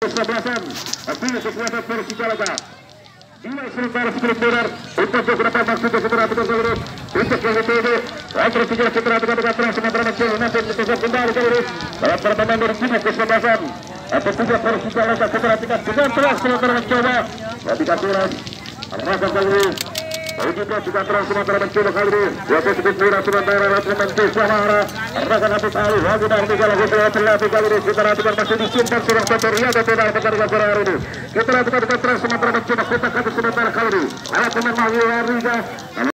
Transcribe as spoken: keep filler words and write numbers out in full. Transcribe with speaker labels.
Speaker 1: kesebelasan artinya kekuatan Persijalaga dua sementara sepuluh meter untuk beberapa maksudnya setelah tukar lurus untuk yang itu antara tiga setelah tukar tukar terang Sumatera Bancul nanti bertukar kembali ke lurus dalam pertandingan dari tiga kesebelasan atau tiga Persijalaga setelah tiga dengan terang Sumatera mencoba dikasih ras arahkan ke lurus juga juga terang Sumatera mencoba kali ini yaitu sebut murah sementara Ratu Mentus Samara arahkan Habib Ali lagi dari tiga lagu dua terlatih kali ini setelah tukar masih disimpan surah satu Ria dan tidak pertandingan sore hari ini setelah tukar tukar terang Sumatera mencoba kita kata sementara kali ini alat pemain Mahi Warga